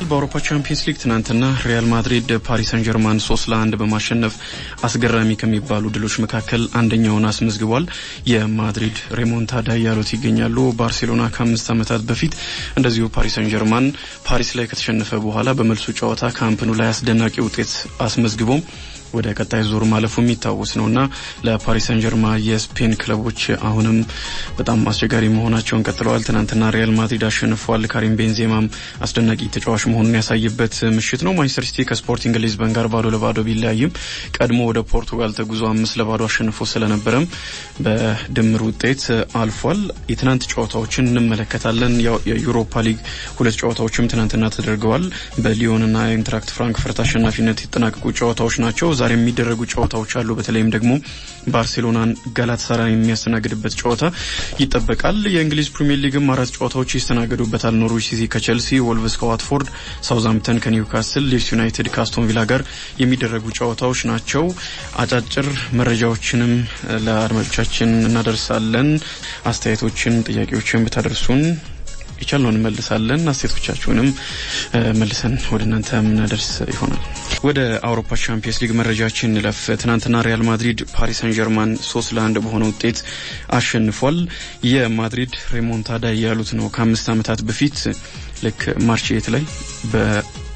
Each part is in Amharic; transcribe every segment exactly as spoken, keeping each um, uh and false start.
በአውሮፓ ቻምፒየንስ ሊግ ትናንትና ሪያል ማድሪድ ፓሪስ ሰን ጀርማን ሶስት ለአንድ በማሸነፍ አስገራሚ ከሚባሉ ድሎች መካከል አንደኛውን አስመዝግቧል። የማድሪድ ሬሞንታዳ ያሉት ይገኛሉ። ባርሴሎና ከአምስት ዓመታት በፊት እንደዚሁ ፓሪስ ሰን ጀርማን ፓሪስ ላይ ከተሸነፈ በኋላ በመልሱ ጨዋታ ካምፕኑ ላይ አስደናቂ ውጤት አስመዝግቦ ወደ ቀጣይ ዙር ማለፉ የሚታወስ ነውና ለፓሪስ ሰን ጀርማን የስፔን ክለቦች አሁንም በጣም አስቸጋሪ መሆናቸውን ቀጥለዋል። ትናንትና ሪያል ማድሪድ አሸንፏል። ካሪም ቤንዜማም አስደናቂ ተጫዋች መሆኑን ያሳየበት ምሽት ነው። ማንቸስተር ሲቲ ከስፖርቲንግ ሊዝበን ጋር ባዶ ለባዶ ቢለያይም ቀድሞ ወደ ፖርቱጋል ተጉዞ አምስት ለባዶ አሸንፎ ስለነበረም በድምር ውጤት አልፏል። የትናንት ጨዋታዎችን እንመለከታለን። የዩሮፓ ሊግ ሁለት ጨዋታዎችም ትናንትና ተደርገዋል። በሊዮንና ኢንትራክት ፍራንክፈርት አሸናፊነት የተጠናቀቁ ጨዋታዎች ናቸው። ዛሬ የሚደረጉ ጨዋታዎች አሉ። በተለይም ደግሞ ባርሴሎናን ጋላታሳራይ የሚያስተናግድበት ጨዋታ ይጠበቃል። የእንግሊዝ ፕሪሚየር ሊግም አራት ጨዋታዎች ይስተናገዱበታል። ኖርዊች ሲቲ ከቼልሲ፣ ወልቭስ ከዋትፎርድ፣ ሳውዛምፕተን ከኒውካስል፣ ሊድስ ዩናይትድ ከአስቶን ቪላ ጋር የሚደረጉ ጨዋታዎች ናቸው። አጫጭር መረጃዎችንም ለአድማጮቻችን እናደርሳለን። አስተያየቶችን፣ ጥያቄዎችን ብታደርሱን ይቻላል እንመልሳለን። አስተያየቶቻችሁንም መልሰን ወደ እናንተ ምናደርስ ይሆናል። ወደ አውሮፓ ቻምፒየንስ ሊግ መረጃችን እንለፍ። ትናንትና ሪያል ማድሪድ ፓሪስ ሰን ጀርማን ሶስት ለአንድ በሆነ ውጤት አሸንፏል። የማድሪድ ሬሞንታዳ ያሉት ነው። ከአምስት ዓመታት በፊት ልክ ማርቼት ላይ በ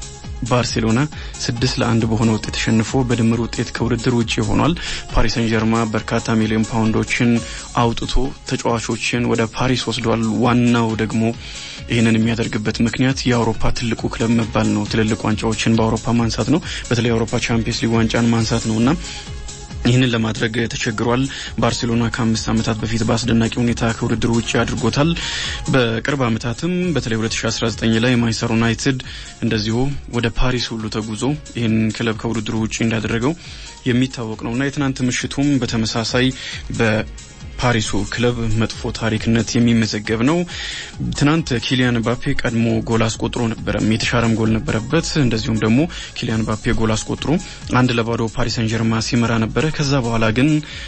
ባርሴሎና ስድስት ለአንድ በሆነ ውጤት ተሸንፎ በድምር ውጤት ከውድድር ውጪ ሆኗል። ፓሪስ ሰን ጀርማን በርካታ ሚሊዮን ፓውንዶችን አውጥቶ ተጫዋቾችን ወደ ፓሪስ ወስዷል። ዋናው ደግሞ ይሄንን የሚያደርግበት ምክንያት የአውሮፓ ትልቁ ክለብ መባል ነው። ትልልቅ ዋንጫዎችን በአውሮፓ ማንሳት ነው። በተለይ የአውሮፓ ቻምፒየንስ ሊግ ዋንጫን ማንሳት ነውና ይህንን ለማድረግ ተቸግሯል። ባርሴሎና ከአምስት ዓመታት በፊት በአስደናቂ ሁኔታ ከውድድር ውጪ አድርጎታል። በቅርብ ዓመታትም በተለይ ሁለት ሺህ አስራ ዘጠኝ ላይ ማንቸስተር ዩናይትድ እንደዚሁ ወደ ፓሪስ ሁሉ ተጉዞ ይህን ክለብ ከውድድር ውጪ እንዳደረገው የሚታወቅ ነውና የትናንት ምሽቱም በተመሳሳይ በ ፓሪሱ ክለብ መጥፎ ታሪክነት የሚመዘገብ ነው። ትናንት ኪሊያን ምባፔ ቀድሞ ጎል አስቆጥሮ ነበር። የተሻረም ጎል ነበረበት። እንደዚሁም ደግሞ ኪሊያን ምባፔ ጎል አስቆጥሮ አንድ ለባዶ ፓሪስ ሰን ጀርማን ሲመራ ነበር። ከዛ በኋላ ግን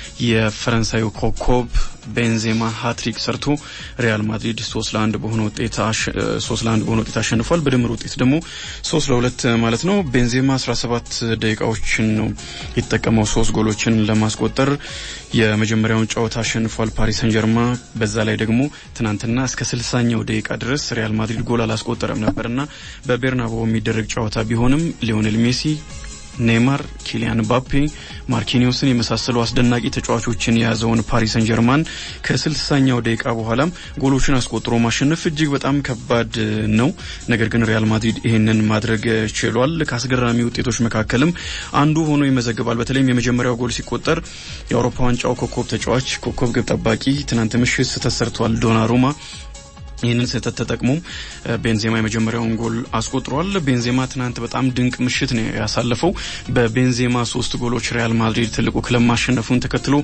የፈረንሳዩ ኮከብ ቤንዜማ ሃትሪክ ሰርቶ ሪያል ማድሪድ ሶስት ለአንድ በሆነ ውጤት ሶስት ለአንድ በሆነ ውጤት አሸንፏል። በድምር ውጤት ደግሞ ሶስት ለሁለት ማለት ነው። ቤንዜማ አስራ ሰባት ደቂቃዎችን ነው የተጠቀመው ሶስት ጎሎችን ለማስቆጠር። የመጀመሪያውን ጨዋታ አሸንፏል ፓሪስ ሰን ጀርማን። በዛ ላይ ደግሞ ትናንትና እስከ ስልሳኛው ደቂቃ ድረስ ሪያል ማድሪድ ጎል አላስቆጠረም ነበርና በቤርናባው የሚደረግ ጨዋታ ቢሆንም ሊዮኔል ሜሲ፣ ኔይማር፣ ኪሊያን ምባፔ፣ ማርኪኒዮስን የመሳሰሉ አስደናቂ ተጫዋቾችን የያዘውን ፓሪስ ሰን ጀርማን ከስልሳኛው ደቂቃ በኋላም ጎሎችን አስቆጥሮ ማሸነፍ እጅግ በጣም ከባድ ነው። ነገር ግን ሪያል ማድሪድ ይሄንን ማድረግ ችሏል። ከአስገራሚ ውጤቶች መካከልም አንዱ ሆኖ ይመዘገባል። በተለይም የመጀመሪያው ጎል ሲቆጠር የአውሮፓ ዋንጫው ኮከብ ተጫዋች ኮከብ ግብ ጠባቂ ትናንት ምሽት ተሰርቷል ዶናሩማ ይህንን ስህተት ተጠቅሞ ቤንዜማ የመጀመሪያውን ጎል አስቆጥሯል። ቤንዜማ ትናንት በጣም ድንቅ ምሽት ነው ያሳለፈው። በቤንዜማ ሶስት ጎሎች ሪያል ማድሪድ ትልቁ ክለብ ማሸነፉን ተከትሎ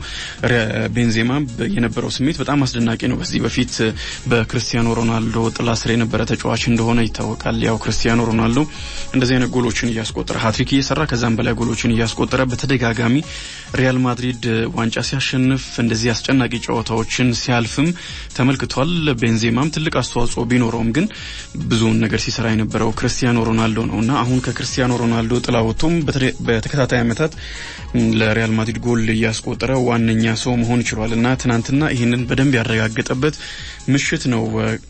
ቤንዜማ የነበረው ስሜት በጣም አስደናቂ ነው። በዚህ በፊት በክርስቲያኖ ሮናልዶ ጥላ ስር የነበረ ተጫዋች እንደሆነ ይታወቃል። ያው ክርስቲያኖ ሮናልዶ እንደዚህ አይነት ጎሎችን እያስቆጠረ ሃትሪክ እየሰራ ከዛም በላይ ጎሎችን እያስቆጠረ በተደጋጋሚ ሪያል ማድሪድ ዋንጫ ሲያሸንፍ እንደዚህ አስጨናቂ ጨዋታዎችን ሲያልፍም ተመልክቷል። ቤንዜማም ትልቅ አስተዋጽኦ ቢኖረውም ግን ብዙውን ነገር ሲሰራ የነበረው ክርስቲያኖ ሮናልዶ ነውና አሁን ከክርስቲያኖ ሮናልዶ ጥላ ወጥቶም በተከታታይ ዓመታት ለሪያል ማድሪድ ጎል ያስቆጠረ ዋነኛ ሰው መሆን ይችላልና ትናንትና ይሄንን በደንብ ያረጋገጠበት ምሽት ነው።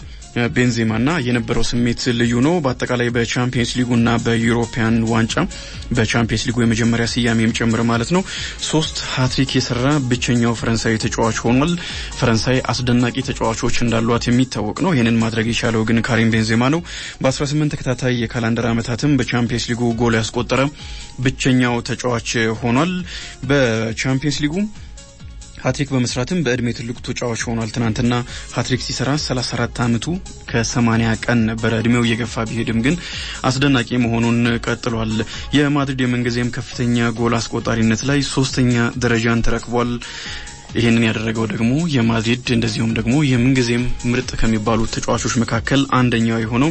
ቤንዜማና የነበረው ስሜት ልዩ ነው። በአጠቃላይ በቻምፒየንስ ሊጉና በዩሮፒያን ዋንጫ በቻምፒየንስ ሊጉ የመጀመሪያ ስያሜም ጭምር ማለት ነው ሶስት ሃትሪክ የሰራ ብቸኛው ፈረንሳዊ ተጫዋች ሆኗል። ፈረንሳይ አስደናቂ ተጫዋቾች እንዳሏት የሚታወቅ ነው። ይሄንን ማድረግ የቻለው ግን ካሪም ቤንዜማ ነው። በ18 ተከታታይ የካላንደር ዓመታትም በቻምፒየንስ ሊጉ ጎል ያስቆጠረ ብቸኛው ተጫዋች ሆኗል። በቻምፒየንስ ሊጉ ሃትሪክ በመስራትም በእድሜ ትልቁ ተጫዋች ሆኗል። ትናንትና ሃትሪክ ሲሰራ ሰላሳ አራት አመቱ ከሰማንያ ቀን ነበር። እድሜው እየገፋ ቢሄድም ግን አስደናቂ መሆኑን ቀጥሏል። የማድሪድ የምንጊዜም ከፍተኛ ጎል አስቆጣሪነት ላይ ሶስተኛ ደረጃን ተረክቧል። ይሄንን ያደረገው ደግሞ የማድሪድ እንደዚሁም ደግሞ የምንጊዜም ምርጥ ከሚባሉ ተጫዋቾች መካከል አንደኛው የሆነው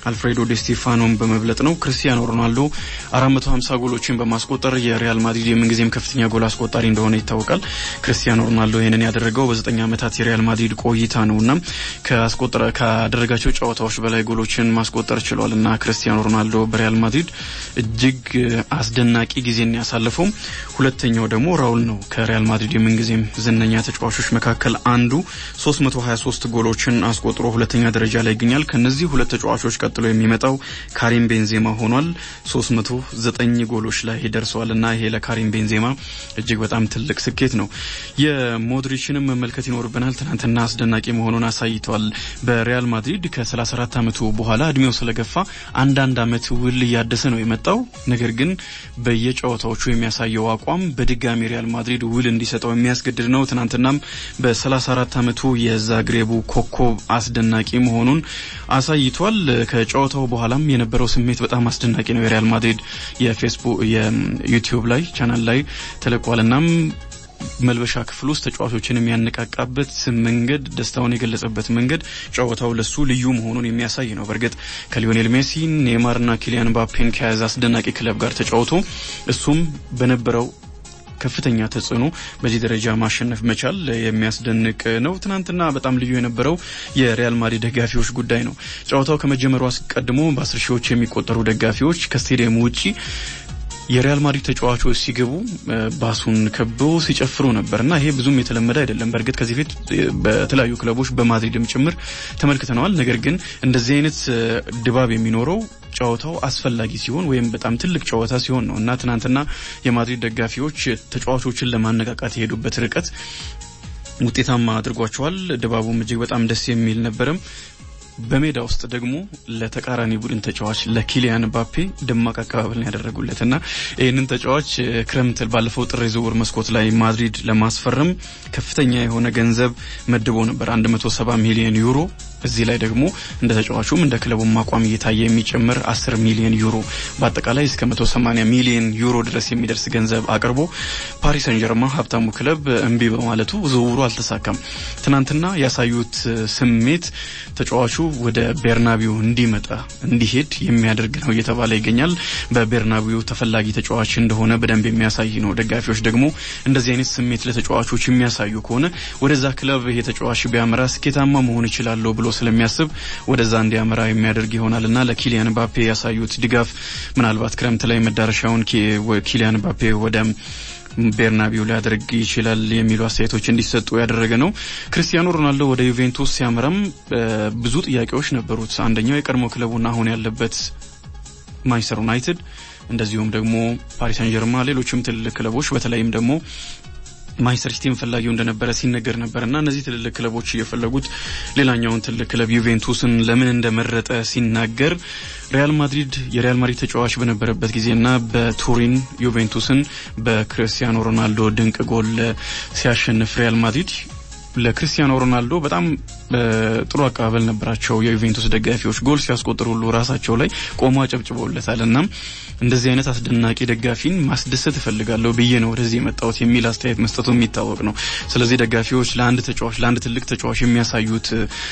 አልፍሬዶ ዲ ስቲፋኖን በመብለጥ ነው። ክርስቲያኖ ሮናልዶ አራት መቶ ሃምሳ ጎሎችን በማስቆጠር የሪያል ማድሪድ የምንጊዜም ከፍተኛ ጎል አስቆጣሪ እንደሆነ ይታወቃል። ክርስቲያኖ ሮናልዶ ይሄንን ያደረገው በዘጠኝ ዓመታት የሪያል ማድሪድ ቆይታ ነውና ከአስቆጠረ ካደረጋቸው ጨዋታዎች በላይ ጎሎችን ማስቆጠር ችሏልና ክርስቲያኖ ሮናልዶ በሪያል ማድሪድ እጅግ አስደናቂ ጊዜን ያሳለፈው። ሁለተኛው ደግሞ ራውል ነው። ከሪያል ማድሪድ የምንጊዜም ዝነኛ ተጫዋቾች መካከል አንዱ ሶስት መቶ ሃያ ሶስት ጎሎችን አስቆጥሮ ሁለተኛ ደረጃ ላይ ይገኛል። ከነዚህ ሁለት ተጫዋቾች ቀጥሎ የሚመጣው ካሪም ቤንዜማ ሆኗል። ሶስት መቶ ዘጠኝ ጎሎች ላይ ደርሷልና ይሄ ለካሪም ቤንዜማ እጅግ በጣም ትልቅ ስኬት ነው። የሞድሪችንም መመልከት ይኖርብናል። ትናንትና አስደናቂ መሆኑን አሳይቷል። በሪያል ማድሪድ ከ34 ዓመቱ በኋላ እድሜው ስለገፋ አንዳንድ ዓመት ውል ያደሰ ነው የመጣው። ነገር ግን በየጨዋታዎቹ የሚያሳየው አቋም በድጋሚ ሪያል ማድሪድ ውል እንዲሰጠው የሚያስገድድ ነው። ትናንትናም በ34 ዓመቱ የዛግሬቡ ኮከብ አስደናቂ መሆኑን አሳይቷል። ከጨዋታው በኋላም የነበረው ስሜት በጣም አስደናቂ ነው። የሪያል ማድሪድ የፌስቡክ የዩቲዩብ ላይ ቻናል ላይ ተለቋልናም መልበሻ ክፍል ውስጥ ተጫዋቾችን የሚያነቃቃበት መንገድ ደስታውን የገለጸበት መንገድ ጨዋታው ለሱ ልዩ መሆኑን የሚያሳይ ነው። በርግጥ ከሊዮኔል ሜሲ ኔይማርና ኪሊያን ምባፔን ከያዘ አስደናቂ ክለብ ጋር ተጫውቶ እሱም በነበረው ከፍተኛ ተጽዕኖ በዚህ ደረጃ ማሸነፍ መቻል የሚያስደንቅ ነው። ትናንትና በጣም ልዩ የነበረው የሪያል ማድሪድ ደጋፊዎች ጉዳይ ነው። ጨዋታው ከመጀመሩ አስቀድሞ በአስር ሺዎች የሚቆጠሩ ደጋፊዎች ከስቴዲየሙ ውጪ የሪያል ማድሪድ ተጫዋቾች ሲገቡ ባሱን ከበው ሲጨፍሩ ነበርና ይሄ ብዙም የተለመደ አይደለም። በርግጥ ከዚህ ፊት በተለያዩ ክለቦች በማድሪድም ጭምር ተመልክተናል። ነገር ግን እንደዚህ አይነት ድባብ የሚኖረው ጨዋታው አስፈላጊ ሲሆን ወይም በጣም ትልቅ ጨዋታ ሲሆን ነው እና ትናንትና የማድሪድ ደጋፊዎች ተጫዋቾችን ለማነቃቃት የሄዱበት ርቀት ውጤታማ አድርጓቸዋል። ድባቡም እጅግ በጣም ደስ የሚል ነበርም። በሜዳ ውስጥ ደግሞ ለተቃራኒ ቡድን ተጫዋች ለኪሊያን ምባፔ ደማቅ አቀባበልን ያደረጉለትና ይሄንን ተጫዋች ክረምት ባለፈው ጥር ዝውውር መስኮት ላይ ማድሪድ ለማስፈረም ከፍተኛ የሆነ ገንዘብ መድቦ ነበር አንድ መቶ ሰባ ሚሊዮን ዩሮ። እዚህ ላይ ደግሞ እንደ ተጫዋቹም እንደ ክለቡም አቋም እየታየ የሚጨምር አስር ሚሊዮን ዩሮ በአጠቃላይ እስከ መቶ ሰማንያ ሚሊዮን ዩሮ ድረስ የሚደርስ ገንዘብ አቅርቦ ፓሪስ ሰን ጀርማን ሀብታሙ ክለብ እምቢ በማለቱ ዝውውሩ አልተሳካም። ትናንትና ያሳዩት ስሜት ተጫዋቹ ወደ ቤርናቢው እንዲመጣ እንዲሄድ የሚያደርግ ነው እየተባለ ይገኛል። በቤርናቢው ተፈላጊ ተጫዋች እንደሆነ በደንብ የሚያሳይ ነው። ደጋፊዎች ደግሞ እንደዚህ አይነት ስሜት ለተጫዋቾች የሚያሳዩ ከሆነ ወደዛ ክለብ ይሄ ተጫዋች ቢያመራ ስኬታማ መሆን ይችላል ብሎ ስለሚያስብ ወደዛ እንዲያመራ የሚያደርግ ይሆናልና ለኪሊያን ምባፔ ያሳዩት ድጋፍ ምናልባት ክረምት ላይ መዳረሻውን ኪሊያን ምባፔ ወደ ቤርናቢው ሊያደርግ ይችላል የሚሉ አስተያየቶች እንዲሰጡ ያደረገ ነው። ክርስቲያኖ ሮናልዶ ወደ ዩቬንቱስ ሲያመራም ብዙ ጥያቄዎች ነበሩት። አንደኛው የቀድሞ ክለቡና አሁን ያለበት ማንቸስተር ዩናይትድ እንደዚሁም ደግሞ ፓሪስ ሰን ጀርማን ሌሎችም ትልልቅ ክለቦች በተለይም ደግሞ ማንቸስተር ሲቲን ፈላጊው እንደነበረ ሲነገር ነበርና እነዚህ ትልልቅ ክለቦች እየፈለጉት ሌላኛውን ትልቅ ክለብ ዩቬንቱስን ለምን እንደመረጠ ሲናገር ሪያል ማድሪድ የሪያል ማድሪድ ተጫዋች በነበረበት ጊዜና በቱሪን ዩቬንቱስን በክርስቲያኖ ሮናልዶ ድንቅ ጎል ሲያሸንፍ ሪያል ማድሪድ ለክርስቲያኖ ሮናልዶ በጣም ጥሩ አቀባበል ነበራቸው። የዩቬንቱስ ደጋፊዎች ጎል ሲያስቆጥሩ ሁሉ ራሳቸው ላይ ቆመው አጨብጭበውለታልና እንደዚህ አይነት አስደናቂ ደጋፊን ማስደሰት እፈልጋለሁ ብዬ ነው ወደዚህ የመጣሁት የሚል አስተያየት መስጠቱ የሚታወቅ ነው። ስለዚህ ደጋፊዎች ለአንድ ተጫዋች ለአንድ ትልቅ ተጫዋች የሚያሳዩት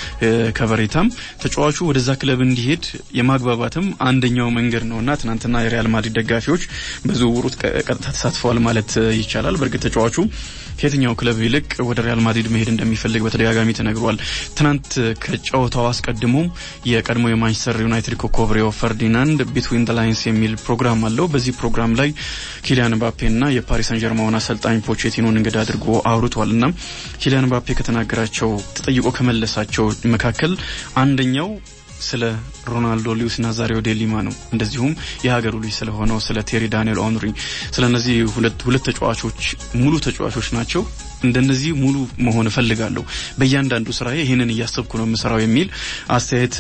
ከበሬታም ተጫዋቹ ወደዛ ክለብ እንዲሄድ የማግባባትም አንደኛው መንገድ ነውና ትናንትና የሪያል ማድሪድ ደጋፊዎች በዝውውሩ ቀጥታ ተሳትፈዋል ማለት ይቻላል። በርግጥ ተጫዋቹ ከየትኛው ክለብ ይልቅ ወደ ሪያል ማድሪድ መሄድ እንደሚፈልግ በተደጋጋሚ ተነግሯል። ትናንት ከጨዋታው አስቀድሞ የቀድሞ የማንቸስተር ዩናይትድ ኮከብ ሪዮ ፈርዲናንድ ቢትዊን ዘ ላይንስ የሚል ፕሮግራም አለው። በዚህ ፕሮግራም ላይ ኪሊያን ምባፔና የፓሪስ ሰን ጀርማን አሰልጣኝ ፖቼቲኖን እንግዳ አድርጎ አውርቷልና ኪሊያን ምባፔ ከተናገራቸው ተጠይቆ ከመለሳቸው መካከል አንደኛው ስለ ሮናልዶ ሉዊስ ናዛሪዮ ዴ ሊማ ነው። እንደዚሁም የሀገሩ ልጅ ስለሆነው ስለ ቴሪ ዳንኤል ኦንሪ ስለነዚህ ሁለት ሁለት ተጫዋቾች ሙሉ ተጫዋቾች ናቸው። እንደነዚህ ሙሉ መሆን እፈልጋለሁ በእያንዳንዱ ስራዬ ይሄንን እያሰብኩ ነው የምሰራው የሚል አስተያየት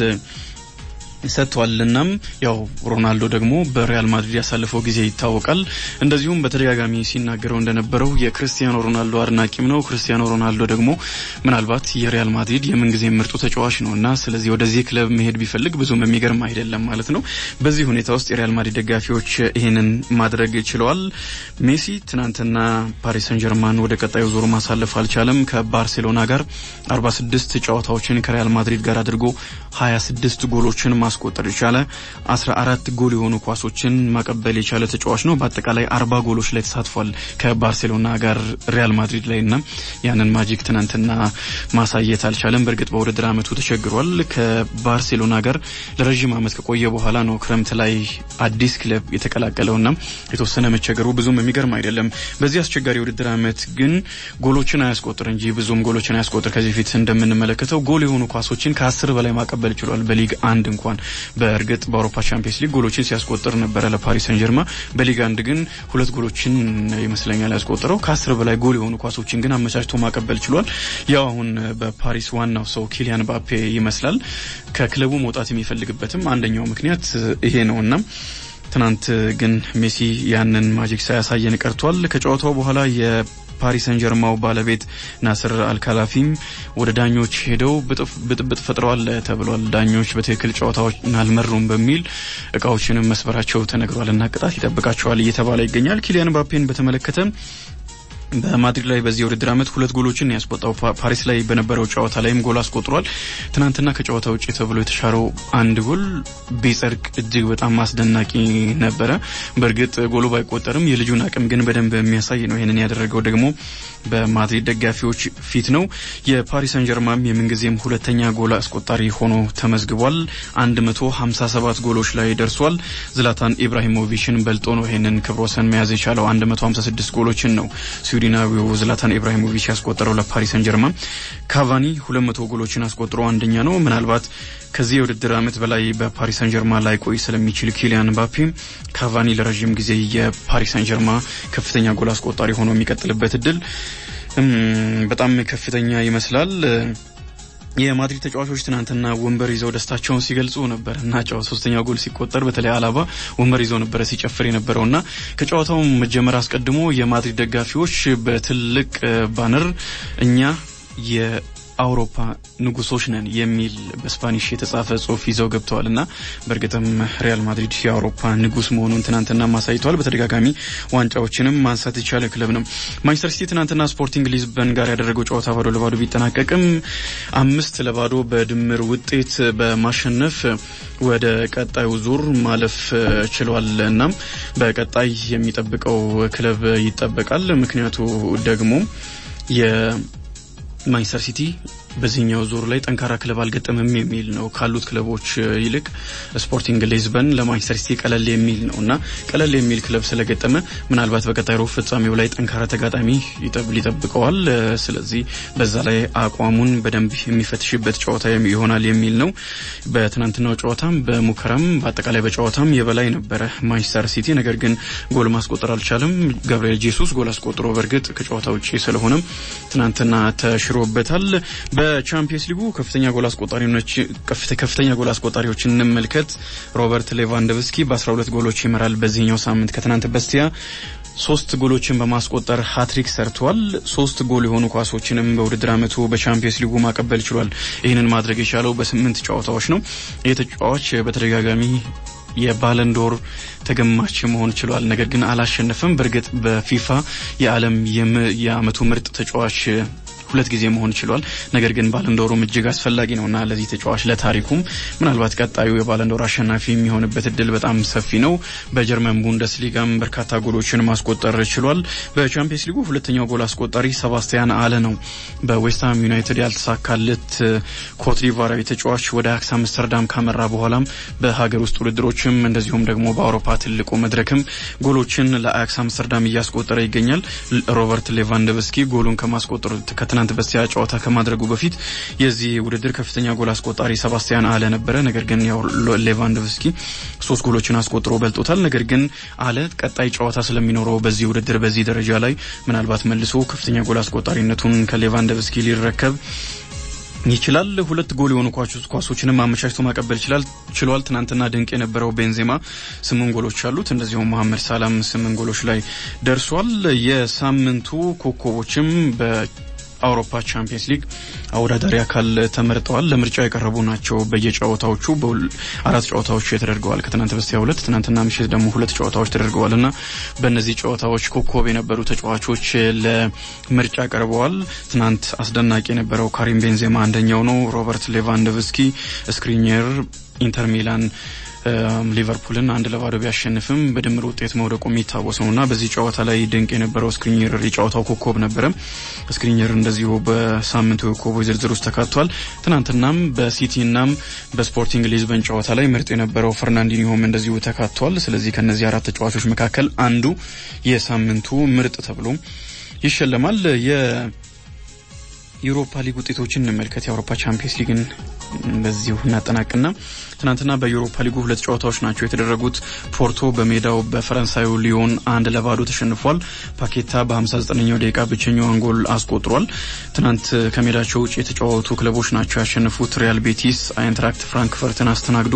ሰጥቷልናም ያው ሮናልዶ ደግሞ በሪያል ማድሪድ ያሳለፈው ጊዜ ይታወቃል። እንደዚሁም በተደጋጋሚ ሲናገረው እንደነበረው የክርስቲያኖ ሮናልዶ አድናቂም ነው። ክርስቲያኖ ሮናልዶ ደግሞ ምናልባት የሪያል ማድሪድ የምንጊዜ ምርጡ ተጫዋች ነውና ስለዚህ ወደዚህ ክለብ መሄድ ቢፈልግ ብዙም የሚገርም አይደለም ማለት ነው። በዚህ ሁኔታ ውስጥ የሪያል ማድሪድ ደጋፊዎች ይሄንን ማድረግ ችለዋል። ሜሲ ትናንትና ፓሪስ ሰን ጀርማን ወደ ቀጣዩ ዙር ማሳለፍ አልቻለም። ከባርሴሎና ጋር አርባ ስድስት ጨዋታዎችን ከሪያል ማድሪድ ጋር አድርጎ ሀያ ስድስት ጎሎችን ማስቆጠር የቻለ አስራ አራት ጎል የሆኑ ኳሶችን ማቀበል የቻለ ተጫዋች ነው። በአጠቃላይ አርባ ጎሎች ላይ ተሳትፏል ከባርሴሎና ጋር ሪያል ማድሪድ ላይና ያንን ማጂክ ትናንትና ማሳየት አልቻለም። በእርግጥ በውድድር አመቱ ተቸግሯል። ከባርሴሎና ጋር ለረጅም አመት ከቆየ በኋላ ነው ክረምት ላይ አዲስ ክለብ የተቀላቀለውና የተወሰነ መቸገሩ ብዙም የሚገርም አይደለም። በዚህ አስቸጋሪ ውድድር አመት ግን ጎሎችን አያስቆጥር እንጂ ብዙም ጎሎችን አያስቆጥር። ከዚህ ፊት እንደምንመለከተው ጎል የሆኑ ኳሶችን ከአስር በላይ ማቀበል ችሏል በሊግ አንድ እንኳን። በእርግጥ በአውሮፓ ቻምፒየንስ ሊግ ጎሎችን ሲያስቆጥር ነበር ለፓሪስ ሰን ጀርማ። በሊግ አንድ ግን ሁለት ጎሎችን ይመስለኛል ያስቆጠረው። ከአስር በላይ ጎል የሆኑ ኳሶችን ግን አመቻችቶ ማቀበል ችሏል። ያው አሁን በፓሪስ ዋናው ሰው ኪሊያን ምባፔ ይመስላል። ከክለቡ መውጣት የሚፈልግበትም አንደኛው ምክንያት ይሄ ነውና ትናንት ግን ሜሲ ያንን ማጂክ ሳያሳየን ቀርቷል። ከጨዋታው በኋላ የ ፓሪስ ሰን ጀርማው ባለቤት ናስር አልካላፊም ወደ ዳኞች ሄደው ብጥብጥ ፈጥረዋል ተብሏል። ዳኞች በትክክል ጨዋታውን አልመሩም በሚል እቃዎችንም መስበራቸው ተነግሯልና ቅጣት ይጠብቃቸዋል እየተባለ ይገኛል። ኪሊያን ምባፔን በተመለከተ በማድሪድ ላይ በዚህ ውድድር አመት ሁለት ጎሎችን ያስቆጠረው ፓሪስ ላይ በነበረው ጨዋታ ላይም ጎል አስቆጥሯል። ትናንትና ከጨዋታ ውጪ ተብሎ የተሻረው አንድ ጎል ቢጸድቅ እጅግ በጣም አስደናቂ ነበረ። በእርግጥ ጎሉ ባይቆጠርም የልጁን አቅም ግን በደንብ የሚያሳይ ነው። ይሄንን ያደረገው ደግሞ በማድሪድ ደጋፊዎች ፊት ነው። የፓሪስ ሰን ጀርማም የምንጊዜም ሁለተኛ ጎል አስቆጣሪ ሆኖ ተመዝግቧል። መቶ ሃምሳ ሰባት ጎሎች ላይ ደርሷል። ዝላታን ኢብራሂሞቪችን በልጦ ነው ይሄንን ክብረ ወሰን መያዝ የቻለው። መቶ ሃምሳ ስድስት ጎሎችን ነው ስዊድናዊው ዝላታን ኢብራሂሞቪች ያስቆጠረው ለፓሪስ ሰን ጀርማ። ካቫኒ ሁለት መቶ ጎሎችን አስቆጥሮ አንደኛ ነው። ምናልባት ከዚህ የውድድር አመት በላይ በፓሪስ ሰን ጀርማ ላይ ቆይ ስለሚችል ኪሊያን ምባፔ ካቫኒ ለረጅም ጊዜ የፓሪስ ሰን ጀርማ ከፍተኛ ጎል አስቆጣሪ ሆኖ የሚቀጥልበት እድል በጣም ከፍተኛ ይመስላል። የማድሪድ ተጫዋቾች ትናንትና ወንበር ይዘው ደስታቸውን ሲገልጹ ነበር እና ጨዋታው ሶስተኛው ጎል ሲቆጠር በተለይ አላባ ወንበር ይዘው ነበር ሲጨፍር የነበረውና ከጨዋታው መጀመር አስቀድሞ የማድሪድ ደጋፊዎች በትልቅ ባነር እኛ የአውሮፓ ንጉሶች ነን የሚል በስፓኒሽ የተጻፈ ጽሁፍ ይዘው ገብተዋልና በእርግጥም ሪያል ማድሪድ የአውሮፓ ንጉስ መሆኑን ትናንትና ማሳይቷል። በተደጋጋሚ ዋንጫዎችንም ማንሳት የቻለ ክለብ ነው። ማንቸስተር ሲቲ ትናንትና ስፖርቲንግ ሊዝበን ጋር ያደረገው ጨዋታ ባዶ ለባዶ ቢጠናቀቅም አምስት ለባዶ በድምር ውጤት በማሸነፍ ወደ ቀጣዩ ዙር ማለፍ ችሏልና በቀጣይ የሚጠብቀው ክለብ ይጠበቃል። ምክንያቱ ደግሞ የ ማንቸስተር ሲቲ በዚህኛው ዙር ላይ ጠንካራ ክለብ አልገጠመም የሚል ነው። ካሉት ክለቦች ይልቅ ስፖርቲንግ ሊዝበን ለማንቸስተር ሲቲ ቀለል የሚል ነውና ቀለል የሚል ክለብ ስለገጠመ ምናልባት በቀጣይ ሩብ ፍጻሜው ላይ ጠንካራ ተጋጣሚ ይጠብቀዋል። ስለዚህ በዛ ላይ አቋሙን በደንብ የሚፈትሽበት ጨዋታ ይሆናል የሚል ነው። በትናንትናው ጨዋታም በሙከራም በአጠቃላይ በጨዋታም የበላይ ነበረ ማንቸስተር ሲቲ። ነገር ግን ጎል ማስቆጠር አልቻለም። ጋብሪኤል ጄሱስ ጎል አስቆጥሮ በእርግጥ ከጨዋታው ውጪ ስለሆነ ትናንትና ተሽሮበታል። በቻምፒየንስ ሊጉ ከፍተኛ ጎል አስቆጣሪዎች ከፍተኛ ጎል አስቆጣሪዎችን እንመልከት። ሮበርት ሌቫንዶቭስኪ በ12 ጎሎች ይመራል። በዚህኛው ሳምንት ከትናንት በስቲያ ሶስት ጎሎችን በማስቆጠር ሃትሪክ ሰርቷል። ሶስት ጎል የሆኑ ኳሶችንም በውድድር አመቱ በቻምፒየንስ ሊጉ ማቀበል ችሏል። ይህንን ማድረግ የቻለው በስምንት ጨዋታዎች ነው። የተጫዋች በተደጋጋሚ የባለንዶር ተገማች መሆን ችሏል። ነገር ግን አላሸነፈም። በእርግጥ በፊፋ የዓለም የአመቱ ምርጥ ተጫዋች ሁለት ጊዜ መሆን ችሏል። ነገር ግን ባለንዶሩም እጅግ አስፈላጊ ነውና ለዚህ ተጫዋች ለታሪኩም ምናልባት ቀጣዩ የባለንዶር አሸናፊ የሚሆንበት እድል በጣም ሰፊ ነው። በጀርመን ቡንደስሊጋም በርካታ ጎሎችን ማስቆጠር ችሏል። በቻምፒየንስ ሊጉ ሁለተኛው ጎል አስቆጣሪ ሰባስቲያን አለ ነው። በዌስትሃም ዩናይትድ ያልተሳካለት ኮትዲቫራዊ ተጫዋች ወደ አክስ አምስተርዳም ካመራ በኋላም በሀገር ውስጥ ውድድሮችም እንደዚሁም ደግሞ በአውሮፓ ትልቁ መድረክም ጎሎችን ለአክስ አምስተርዳም እያስቆጠረ ይገኛል። ሮበርት ሌቫንዶቭስኪ ጎሉን ከማስቆጠሩ ትናንት በስቲያ ጨዋታ ከማድረጉ በፊት የዚህ ውድድር ከፍተኛ ጎል አስቆጣሪ ሰባስቲያን አለ ነበረ። ነገር ግን ያው ሌቫንዶቭስኪ ሶስት ጎሎችን አስቆጥሮ በልጦታል። ነገር ግን አለ ቀጣይ ጨዋታ ስለሚኖረው በዚህ ውድድር በዚህ ደረጃ ላይ ምናልባት መልሶ ከፍተኛ ጎል አስቆጣሪነቱን ከሌቫንዶቭስኪ ሊረከብ ይችላል። ሁለት ጎል የሆኑ ኳሶችንም አመቻችቶ ማቀበል ይችላል ችሏል። ትናንትና ድንቅ የነበረው ቤንዜማ ስምንት ጎሎች አሉት። እንደዚሁም መሐመድ ሳላም ስምንት ጎሎች ላይ ደርሷል። የሳምንቱ ኮከቦችም በ አውሮፓ ቻምፒየንስ ሊግ አወዳዳሪ አካል ተመርጠዋል። ለምርጫ የቀረቡ ናቸው። በየጨዋታዎቹ በአራት ጨዋታዎች ተደርገዋል። ከትናንት በስቲያ ሁለት ትናንትና ምሽት ደግሞ ሁለት ጨዋታዎች ተደርገዋልና በእነዚህ ጨዋታዎች ኮከብ የነበሩ ተጫዋቾች ለምርጫ ቀርበዋል። ትናንት አስደናቂ የነበረው ካሪም ቤንዜማ አንደኛው ነው። ሮበርት ሌቫንዶቭስኪ ስክሪኒየር ኢንተር ሚላን ሊቨርፑልን አንድ ለባዶ ቢያሸንፍም በድምር ውጤት መውደቁ የሚታወሰውና በዚህ ጨዋታ ላይ ድንቅ የነበረው ስክሪኒየር የጨዋታው ኮከብ ነበር። ስክሪኒየር እንደዚሁ በሳምንቱ ኮከቦች ዝርዝር ውስጥ ተካቷል። ትናንትናም በሲቲናም በስፖርቲንግ ሊዝበን ጨዋታ ላይ ምርጥ የነበረው ፈርናንዲኒሆም እንደዚሁ ተካቷል። ስለዚህ ከነዚህ አራት ተጫዋቾች መካከል አንዱ የሳምንቱ ምርጥ ተብሎ ይሸለማል። የዩሮፓ ሊግ ውጤቶችን እንመልከት። የአውሮፓ ቻምፒየንስ ሊግን በዚሁ እናጠናቅና ትናንትና በዩሮፓ ሊጉ ሁለት ጨዋታዎች ናቸው የተደረጉት። ፖርቶ በሜዳው በፈረንሳዩ ሊዮን አንድ ለባዶ ተሸንፏል። ፓኬታ በ59ኛው ደቂቃ ብቸኛውን ጎል አስቆጥሯል። ትናንት ከሜዳቸው ውጪ የተጫወቱ ክለቦች ናቸው ያሸነፉት። ሪያል ቤቲስ አይንትራክት ፍራንክፈርትን አስተናግዶ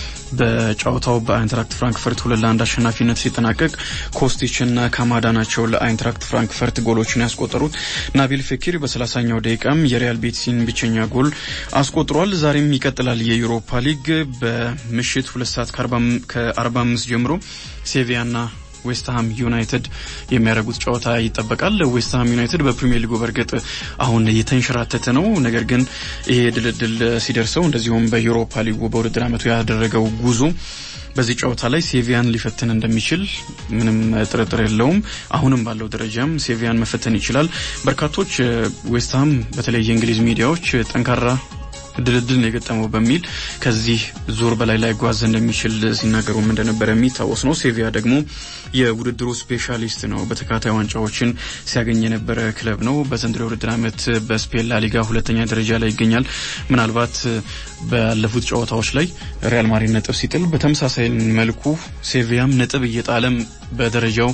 በጨዋታው በአይንትራክት ፍራንክፈርት ሁለት ለአንድ አሸናፊነት ሲጠናቀቅ ኮስቲችና ካማዳ ናቸው ለአይንትራክት ፍራንክፈርት ጎሎችን ያስቆጠሩት። ናቢል ፌኪር በሰላሳኛው ደቂቃም የሪያል ቤቲስን ብቸኛ ጎል አስቆጥሯል። ዛሬም ይቀጥላል የዩሮፓ ሊግ። በምሽት ሁለት ሰዓት ከአርባ አምስት ጀምሮ ሴቪያና ዌስትሃም ዩናይትድ የሚያደርጉት ጨዋታ ይጠበቃል። ዌስትሃም ዩናይትድ በፕሪሚየር ሊጉ በርግጥ አሁን እየተንሸራተተ ነው። ነገር ግን ይሄ ድልድል ሲደርሰው እንደዚሁም በዩሮፓ ሊጉ በውድድር ዓመቱ ያደረገው ጉዞ በዚህ ጨዋታ ላይ ሴቪያን ሊፈትን እንደሚችል ምንም ጥርጥር የለውም። አሁንም ባለው ደረጃም ሴቪያን መፈተን ይችላል። በርካቶች ዌስትሃም በተለይ የእንግሊዝ ሚዲያዎች ጠንካራ ድልድል ነው የገጠመው በሚል ከዚህ ዙር በላይ ላይ ጓዝ እንደሚችል ሲናገሩም እንደነበረ የሚታወስ ነው። ሴቪያ ደግሞ የውድድሩ ስፔሻሊስት ነው። በተካታይ ዋንጫዎችን ሲያገኝ የነበረ ክለብ ነው። በዘንድሮው ውድድር ዓመት በስፔን ላሊጋ ሁለተኛ ደረጃ ላይ ይገኛል። ምናልባት ባለፉት ጨዋታዎች ላይ ሪያል ማድሪድ ነጥብ ሲጥል በተመሳሳይ መልኩ ሴቪያም ነጥብ እየጣለም በደረጃው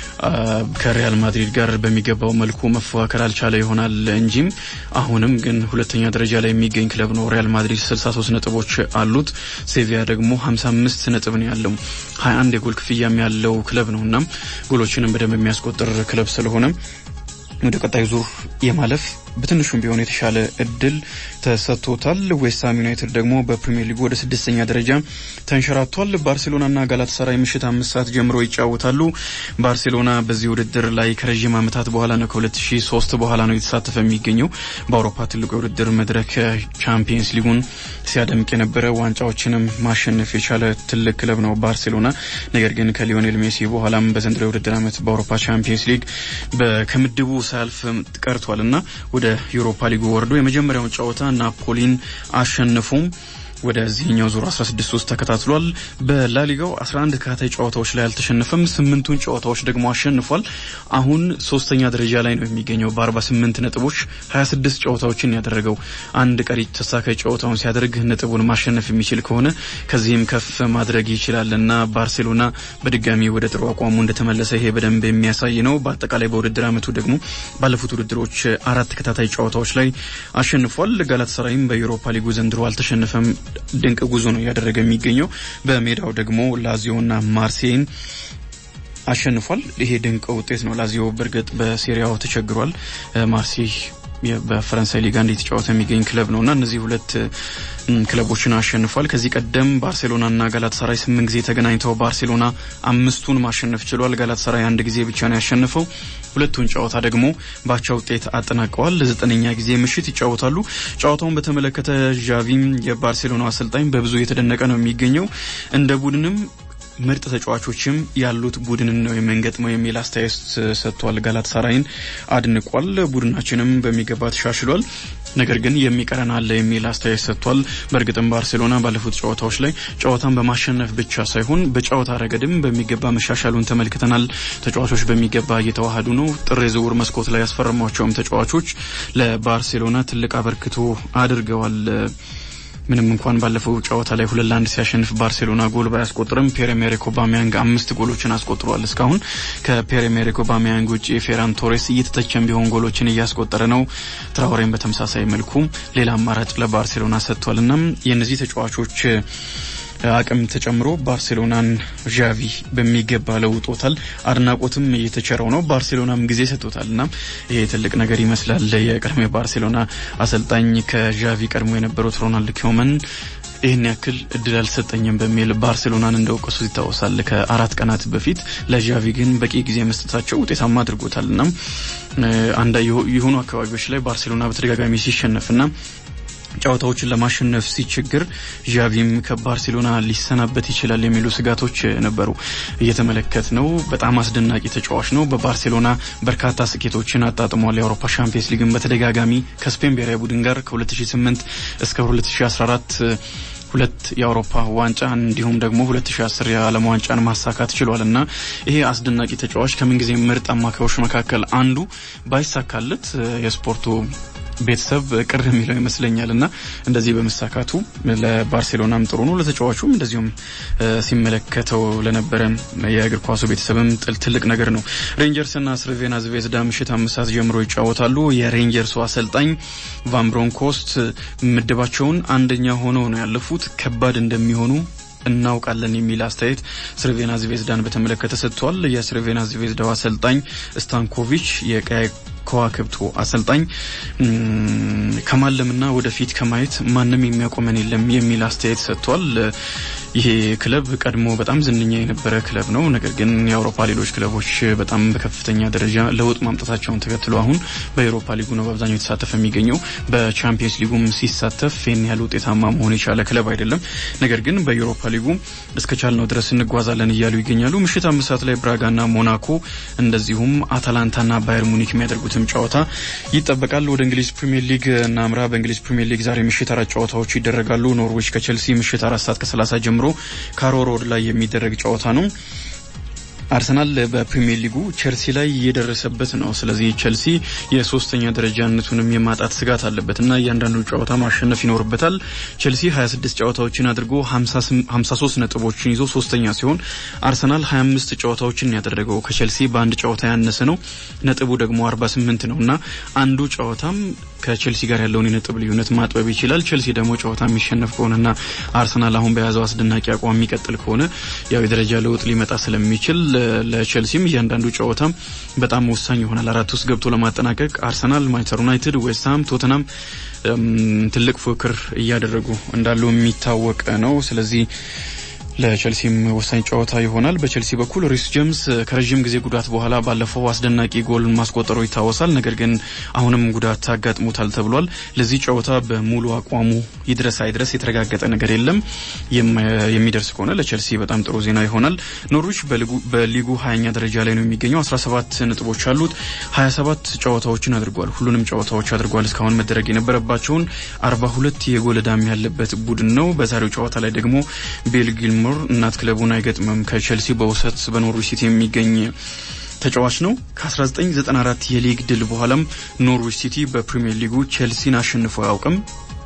ከሪያል ማድሪድ ጋር በሚገባው መልኩ መፎካከር አልቻለ ይሆናል እንጂም አሁንም ግን ሁለተኛ ደረጃ ላይ የሚገኝ ክለብ ነው። ሪያል ማድሪድ ስልሳ ሶስት ነጥቦች አሉት። ሴቪያ ደግሞ ሀምሳ አምስት ነጥብ ነው ያለው። ሀያ አንድ የጎል ክፍያም ያለው ክለብ ነውና ጎሎችንም በደንብ የሚያስቆጥር ክለብ ስለሆነ ወደ ቀጣዩ ዙር የማለፍ በትንሹም ቢሆን የተሻለ እድል ተሰጥቶታል። ዌስትሃም ዩናይትድ ደግሞ በፕሪሚየር ሊጉ ወደ ስድስተኛ ደረጃ ተንሸራቷል። ባርሴሎናና ጋላታሳራይ ምሽት አምስት ሰዓት ጀምሮ ይጫወታሉ። ባርሴሎና በዚህ ውድድር ላይ ከረጅም ዓመታት በኋላ ነው ከሁለት ሺህ ሶስት በኋላ ነው የተሳተፈ የሚገኘው። በአውሮፓ ትልቁ ውድድር መድረክ ቻምፒየንስ ሊጉን ሲያደምቅ የነበረ ዋንጫዎችንም ማሸነፍ የቻለ ትልቅ ክለብ ነው ባርሴሎና። ነገር ግን ከሊዮኔል ሜሲ በኋላም በዘንድሮው ውድድር ዓመት በአውሮፓ ቻምፒየንስ ሊግ ከምድቡ ሳያልፍ ቀርቷልና ወደ ዩሮፓ ሊጉ ወርዶ የመጀመሪያውን ጨዋታ ናፖሊን አሸነፉም። ወደዚህኛው ዙር አስራ ስድስት ውስጥ ተከታትሏል። በላሊጋው አስራ አንድ ተከታታይ ጨዋታዎች ላይ አልተሸነፈም። ስምንቱን ጨዋታዎች ደግሞ አሸንፏል። አሁን ሶስተኛ ደረጃ ላይ ነው የሚገኘው በአርባ ስምንት ነጥቦች ሀያ ስድስት ጨዋታዎችን ያደረገው። አንድ ቀሪ ተሳካይ ጨዋታውን ሲያደርግ ነጥቡን ማሸነፍ የሚችል ከሆነ ከዚህም ከፍ ማድረግ ይችላልና ባርሴሎና በድጋሚ ወደ ጥሩ አቋሙ እንደተመለሰ ይሄ በደንብ የሚያሳይ ነው። በአጠቃላይ በውድድር ዓመቱ ደግሞ ባለፉት ውድድሮች አራት ተከታታይ ጨዋታዎች ላይ አሸንፏል። ጋላታሳራይም በዩሮፓ ሊጉ ዘንድሮ አልተሸነፈም። ድንቅ ጉዞ ነው ያደረገ የሚገኘው። በሜዳው ደግሞ ላዚዮና ማርሴይን አሸንፏል። ይሄ ድንቅ ውጤት ነው። ላዚዮ በርግጥ በሴሪያው ተቸግሯል። ማርሴይ በፈረንሳይ ሊጋ እንዲተጫወተ የሚገኝ ክለብ ነውና እነዚህ ሁለት ክለቦችን አሸንፏል። ከዚህ ቀደም ባርሴሎናና ጋላታሳራይ ስምንት ጊዜ ተገናኝተው ባርሴሎና አምስቱን ማሸነፍ ችሏል። ጋላታሳራይ አንድ ጊዜ ብቻ ነው ያሸነፈው። ሁለቱን ጨዋታ ደግሞ ባቻ ውጤት አጠናቀዋል። ለዘጠነኛ ጊዜ ምሽት ይጫወታሉ። ጨዋታውን በተመለከተ ዣቪም የባርሴሎና አሰልጣኝ በብዙ የተደነቀ ነው የሚገኘው። እንደ ቡድንም ምርጥ ተጫዋቾችም ያሉት ቡድን ነው የምንገጥመው የሚል አስተያየት ሰጥቷል። ጋላታሳራይን አድንቋል። ቡድናችንም በሚገባ ተሻሽሏል፣ ነገር ግን የሚቀረን አለ የሚል አስተያየት ሰጥቷል። በእርግጥም ባርሴሎና ባለፉት ጨዋታዎች ላይ ጨዋታን በማሸነፍ ብቻ ሳይሆን በጨዋታ ረገድም በሚገባ መሻሻሉን ተመልክተናል። ተጫዋቾች በሚገባ እየተዋሃዱ ነው። ጥር የዝውውር መስኮት ላይ ያስፈረሟቸውም ተጫዋቾች ለባርሴሎና ትልቅ አበርክቶ አድርገዋል። ምንም እንኳን ባለፈው ጨዋታ ላይ ሁለት ለአንድ ሲያሸንፍ ባርሴሎና ጎል ባያስቆጥርም ፒየር-ኤመሪክ ኦባሜያንግ አምስት ጎሎችን አስቆጥሯል። እስካሁን ከፒየር-ኤመሪክ ኦባሜያንግ ውጪ ፌራን ቶሬስ እየተተቸም ቢሆን ጎሎችን እያስቆጠረ ነው። ትራውሬን በተመሳሳይ መልኩ ሌላ አማራጭ ለባርሴሎና ሰጥቷልና የነዚህ ተጫዋቾች አቅም ተጨምሮ ባርሴሎናን ዣቪ በሚገባ ለውጦታል። አድናቆትም እየተቸረው ነው። ባርሴሎናም ጊዜ ሰጥቶታልና ይሄ ትልቅ ነገር ይመስላል። የቀድሞ ባርሴሎና አሰልጣኝ ከዣቪ ቀድሞ የነበሩት ሮናልድ ኮመን ይሄን ያክል እድል አልሰጠኝም በሚል ባርሴሎናን እንደወቀሱ ይታወሳል። ከአራት ቀናት በፊት ለዣቪ ግን በቂ ጊዜ መስጠታቸው ውጤታማ አድርጎታልና አንዳ የሆኑ አካባቢዎች ላይ ባርሴሎና በተደጋጋሚ ሲሸነፍና ጨዋታዎችን ለማሸነፍ ሲቸገር ዣቪም ከባርሴሎና ሊሰናበት ይችላል የሚሉ ስጋቶች ነበሩ። እየተመለከት ነው። በጣም አስደናቂ ተጫዋች ነው። በባርሴሎና በርካታ ስኬቶችን አጣጥሟል። የአውሮፓ ሻምፒየንስ ሊግን በተደጋጋሚ ከስፔን ብሔራዊ ቡድን ጋር ከ2008 እስከ ሁለት ሺህ አስራ አራት ሁለት የአውሮፓ ዋንጫ እንዲሁም ደግሞ ሁለት ሺህ አስር የዓለም ዋንጫን ማሳካት ችሏልና ይሄ አስደናቂ ተጫዋች ከምን ጊዜ ምርጥ አማካዮች መካከል አንዱ ባይሳካለት የስፖርቱ ቤተሰብ ቅር የሚለው ይመስለኛልና እንደዚህ በመሳካቱ ለባርሴሎናም ጥሩ ነው፣ ለተጫዋቹም እንደዚሁም ሲመለከተው ለነበረ የእግር ኳሱ ቤተሰብም ትልቅ ነገር ነው። ሬንጀርስና ስርቬና ዝቬዝዳ ምሽት አምስት ሰዓት ጀምሮ ይጫወታሉ። የሬንጀርሱ አሰልጣኝ ቫን ብሮንኮስት ምድባቸውን አንደኛ ሆነው ነው ያለፉት፣ ከባድ እንደሚሆኑ እናውቃለን የሚል አስተያየት ስርቬና ዝቬዝዳን በተመለከተ ሰጥቷል። የስርቬና ዝቬዝዳው አሰልጣኝ ስታንኮቪች የቀይ ከዋክብቱ አሰልጣኝ ከማለምና ወደፊት ከማየት ማንንም የሚያቆመን የለም የሚል አስተያየት ሰጥቷል። ይሄ ክለብ ቀድሞ በጣም ዝነኛ የነበረ ክለብ ነው። ነገር ግን የአውሮፓ ሌሎች ክለቦች በጣም በከፍተኛ ደረጃ ለውጥ ማምጣታቸውን ተከትሎ አሁን በአውሮፓ ሊጉ ነው በአብዛኛው የተሳተፈ የሚገኘው። በቻምፒየንስ ሊጉም ሲሳተፍ ይሄን ያህል ውጤታማ መሆን የቻለ ክለብ አይደለም። ነገር ግን በአውሮፓ ሊጉ እስከቻልነው ድረስ እንጓዛለን እያሉ ይገኛሉ። ምሽት አምስት ሰዓት ላይ ብራጋና ሞናኮ እንደዚሁም አታላንታና ባየር ሙኒክ የሚያደርጉትም ጨዋታ ይጠበቃል። ወደ እንግሊዝ ፕሪሚየር ሊግ እናምራ። በእንግሊዝ ፕሪሚየር ሊግ ዛሬ ምሽት አራት ጨዋታዎች ይደረጋሉ። ኖርዊች ከቼልሲ ምሽት አራት ሰዓት ከሰላሳ ጀምሮ ካሮ ሮድ ላይ የሚደረግ ጨዋታ ነው። አርሰናል በፕሪሚየር ሊጉ ቸልሲ ላይ እየደረሰበት ነው። ስለዚህ ቸልሲ የሶስተኛ ደረጃነቱንም የማጣት ስጋት አለበትና እያንዳንዱ ጨዋታ ማሸነፍ ይኖርበታል። ቸልሲ ሀያ ስድስት ጨዋታዎችን አድርጎ ሀምሳ ሶስት ነጥቦችን ይዞ ሶስተኛ ሲሆን አርሰናል ሀያ አምስት ጨዋታዎችን ያደረገው ከቸልሲ በአንድ ጨዋታ ያነሰ ነው። ነጥቡ ደግሞ አርባ ስምንት ነውና አንዱ ጨዋታም ከቸልሲ ጋር ያለውን የነጥብ ልዩነት ማጥበብ ይችላል። ቸልሲ ደግሞ ጨዋታ የሚሸነፍ ከሆነና አርሰናል አሁን በያዘው አስደናቂ አቋም የሚቀጥል ከሆነ ያው የደረጃ ለውጥ ሊመጣ ስለሚችል ለቸልሲም እያንዳንዱ ጨዋታ በጣም ወሳኝ ይሆናል። አራት ውስጥ ገብቶ ለማጠናቀቅ አርሰናል፣ ማንቸስተር ዩናይትድ፣ ዌስት ሃም፣ ቶተንሃም ትልቅ ፉክክር እያደረጉ እንዳሉ የሚታወቅ ነው። ስለዚህ ለቸልሲም ወሳኝ ጨዋታ ይሆናል። በቸልሲ በኩል ሪስ ጄምስ ከረጅም ጊዜ ጉዳት በኋላ ባለፈው አስደናቂ ጎል ማስቆጠሩ ይታወሳል። ነገር ግን አሁንም ጉዳት አጋጥሞታል ተብሏል። ለዚህ ጨዋታ በሙሉ አቋሙ ይድረስ አይድረስ የተረጋገጠ ነገር የለም። የሚደርስ ከሆነ ለቸልሲ በጣም ጥሩ ዜና ይሆናል። ኖርዊች በሊጉ ሀያኛ ደረጃ ላይ ነው የሚገኘው። አስራ ሰባት ነጥቦች አሉት። ሀያ ሰባት ጨዋታዎችን አድርጓል። ሁሉንም ጨዋታዎች አድርጓል። እስካሁን መደረግ የነበረባቸውን አርባ ሁለት የጎል ዕዳም ያለበት ቡድን ነው። በዛሬው ጨዋታ ላይ ደግሞ ቤልጊል እናት ክለቡን አይገጥምም። ከቸልሲ በውሰት በኖርዊች ሲቲ የሚገኝ ተጫዋች ነው። ከ1994 ዘጠና አራት የሊግ ድል በኋላም ኖርዊች ሲቲ በፕሪሚየር ሊጉ ቸልሲን አሸንፎ አያውቅም።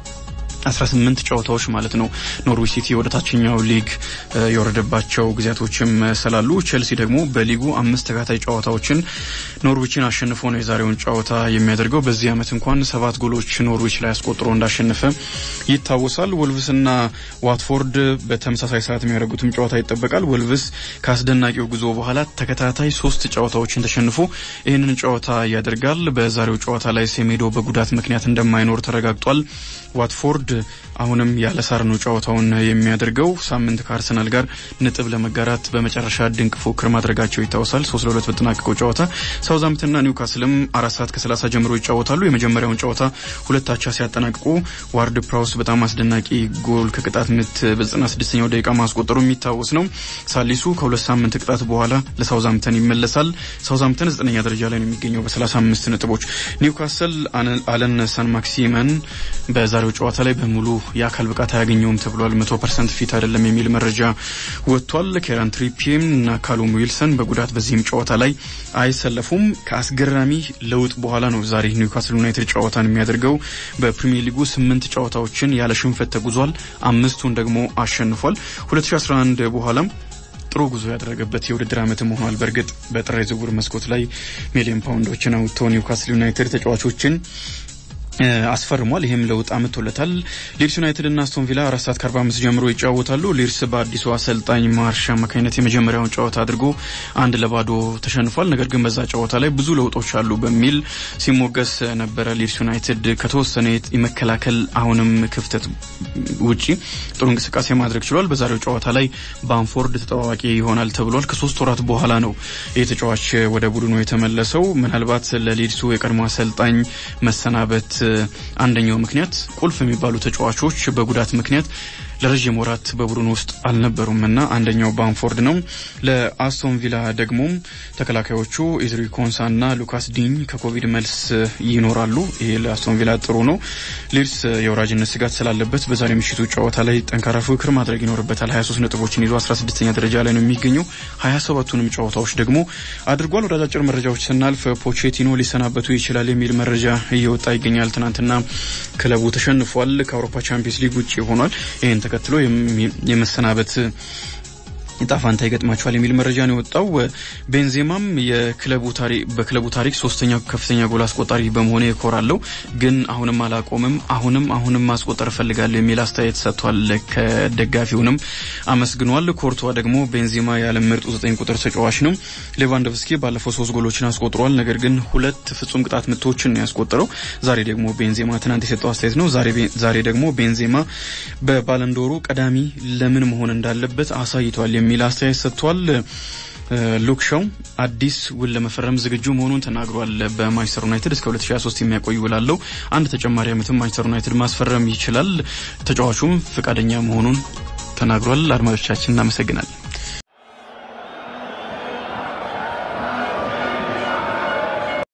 አስራ ስምንት ጨዋታዎች ማለት ነው። ኖርዊች ሲቲ ወደ ታችኛው ሊግ የወረደባቸው ጊዜያቶችም ስላሉ ቸልሲ ደግሞ በሊጉ አምስት ተከታታይ ጨዋታዎችን ኖርዊችን አሸንፎ ነው የዛሬውን ጨዋታ የሚያደርገው። በዚህ አመት እንኳን ሰባት ጎሎች ኖርዊች ላይ አስቆጥሮ እንዳሸነፈ ይታወሳል። ወልቭስና ዋትፎርድ በተመሳሳይ ሰዓት የሚያደርጉትም ጨዋታ ይጠበቃል። ወልቭስ ከአስደናቂው ጉዞ በኋላ ተከታታይ ሶስት ጨዋታዎችን ተሸንፎ ይህንን ጨዋታ ያደርጋል። በዛሬው ጨዋታ ላይ ሴሜዶ በጉዳት ምክንያት እንደማይኖር ተረጋግጧል። ዋትፎርድ አሁንም ያለ ሳር ነው ጨዋታውን የሚያደርገው። ሳምንት ከአርሰናል ጋር ነጥብ ለመጋራት በመጨረሻ ድንቅ ፉክክር ማድረጋቸው ይታወሳል። ሶስት ለሁለት በተጠናቀቀው ጨዋታ ሳውዛምፕተንና ኒውካስልም አራት ሰዓት ከሰላሳ ጀምሮ ይጫወታሉ። የመጀመሪያውን ጨዋታ ሁለት አቻ ሲያጠናቅቁ ዋርድ ፕራውስ በጣም አስደናቂ ጎል ከቅጣት ምት በዘጠና ስድስተኛው ደቂቃ ማስቆጠሩ የሚታወስ ነው። ሳሊሱ ከሁለት ሳምንት ቅጣት በኋላ ለሳውዛምፕተን ይመለሳል። ሳውዛምፕተን ዘጠነኛ ደረጃ ላይ ነው የሚገኘው በሰላሳ አምስት ነጥቦች። ኒውካስል አለን ሳን ማክሲመን በዛሬው ጨዋታ ላይ በሙሉ የአካል ብቃት አያገኘውም ተብሏል። መቶ ፐርሰንት ፊት አይደለም የሚል መረጃ ወጥቷል። ኬራን ትሪፒም እና ካሉም ዊልሰን በጉዳት በዚህም ጨዋታ ላይ አይሰለፉም። ከአስገራሚ ለውጥ በኋላ ነው ዛሬ ኒውካስል ዩናይትድ ጨዋታን የሚያደርገው። በፕሪሚየር ሊጉ ስምንት ጨዋታዎችን ያለ ሽንፈት ተጉዟል። አምስቱን ደግሞ አሸንፏል። ሁለት ሺህ አስራ አንድ በኋላም ጥሩ ጉዞ ያደረገበት የውድድር ዓመትም ሆኗል። በእርግጥ በጥር የዝውውር መስኮት ላይ ሚሊዮን ፓውንዶችን አውጥቶ ኒውካስል ዩናይትድ ተጫዋቾችን አስፈርሟል። ይሄም ለውጥ አመጥቶለታል። ሊድስ ዩናይትድ እና አስቶን ቪላ አራት ሰዓት ከአርባ አምስት ጀምሮ ይጫወታሉ። ሊድስ በአዲሱ አሰልጣኝ ማርሽ አማካኝነት የመጀመሪያውን ጨዋታ አድርጎ አንድ ለባዶ ተሸንፏል። ነገር ግን በዛ ጨዋታ ላይ ብዙ ለውጦች አሉ በሚል ሲሞገስ ነበረ። ሊድስ ዩናይትድ ከተወሰነ የመከላከል አሁንም ክፍተት ውጪ ጥሩ እንቅስቃሴ ማድረግ ችሏል። በዛሬው ጨዋታ ላይ ባንፎርድ ተጠዋዋቂ ይሆናል ተብሏል። ከሶስት ወራት በኋላ ነው የተጫዋች ወደ ቡድኑ የተመለሰው። ምናልባት ለሊድሱ የቀድሞ አሰልጣኝ መሰናበት አንደኛው ምክንያት ቁልፍ የሚባሉ ተጫዋቾች በጉዳት ምክንያት ለረጅም ወራት በቡድኑ ውስጥ አልነበሩምና አንደኛው ባንፎርድ ነው። ለአስቶን ቪላ ደግሞ ተከላካዮቹ ኢዝሪ ኮንሳና ሉካስ ዲኝ ከኮቪድ መልስ ይኖራሉ። ይሄ ለአስቶን ቪላ ጥሩ ነው። ሊድስ የወራጅነት ስጋት ስላለበት በዛሬ ምሽቱ ጨዋታ ላይ ጠንካራ ፉክክር ማድረግ ይኖርበታል። ሀያ ሶስት ነጥቦችን ይዞ አስራ ስድስተኛ ደረጃ ላይ ነው የሚገኘው። ሀያ ሰባቱንም ጨዋታዎች ደግሞ አድርጓል። ወደ አጫጭር መረጃዎች ስናልፍ ፖቼቲኖ ሊሰናበቱ ይችላል የሚል መረጃ እየወጣ ይገኛል። ትናንትና ክለቡ ተሸንፏል፣ ከአውሮፓ ቻምፒየንስ ሊግ ውጪ ሆኗል። ይሄን ተከትሎ የመሰናበት ጣፋንታ ይገጥማቸዋል የሚል መረጃ ነው የወጣው። ቤንዜማም የክለቡ ታሪክ በክለቡ ታሪክ ሶስተኛው ከፍተኛ ጎል አስቆጣሪ በመሆኑ ይኮራለው፣ ግን አሁንም አላቆምም፣ አሁንም አሁንም ማስቆጠር ፈልጋለሁ የሚል አስተያየት ሰጥቷል። ከደጋፊውንም አመስግኗል። ኮርቷ ደግሞ ቤንዜማ የዓለም ምርጡ ዘጠኝ ቁጥር ተጫዋች ነው። ሌቫንዶቭስኪ ባለፈው ሶስት ጎሎችን አስቆጥሯል፣ ነገር ግን ሁለት ፍጹም ቅጣት ምቶችን ነው ያስቆጠረው። ዛሬ ደግሞ ቤንዜማ ትናንት የሰጠው አስተያየት ነው። ዛሬ ዛሬ ደግሞ ቤንዜማ በባለንዶሩ ቀዳሚ ለምን መሆን እንዳለበት አሳይቷል የሚል አስተያየት ሰጥቷል። ሉክ ሾው አዲስ ውል ለመፈረም ዝግጁ መሆኑን ተናግሯል። በማንቸስተር ዩናይትድ እስከ ሁለት ሺህ ሃያ ሶስት የሚያቆይ ውል አለው። አንድ ተጨማሪ ዓመትም ማንቸስተር ዩናይትድ ማስፈረም ይችላል። ተጫዋቹም ፈቃደኛ መሆኑን ተናግሯል። አድማጮቻችን እናመሰግናለን።